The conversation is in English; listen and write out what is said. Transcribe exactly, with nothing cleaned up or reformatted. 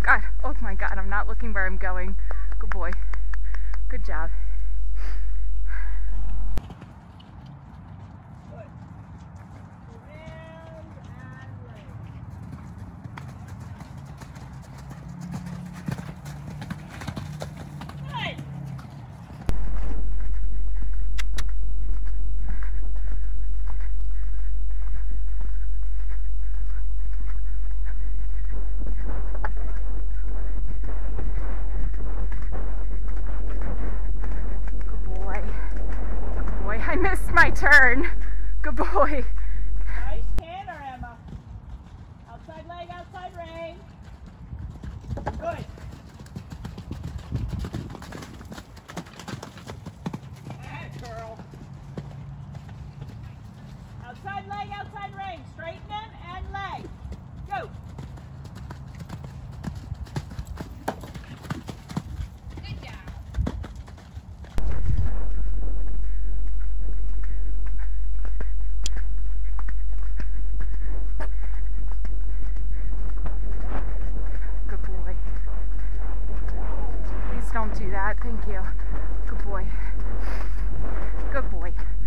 God, oh my God, I'm not looking where I'm going. Good boy. Good job. I missed my turn. Good boy. Nice canter, Emma. Outside leg, outside rein. Good. Good girl. Outside leg, outside rein. Straighten in and leg. Go. Good job. Don't do that. Thank you. Good boy. Good boy.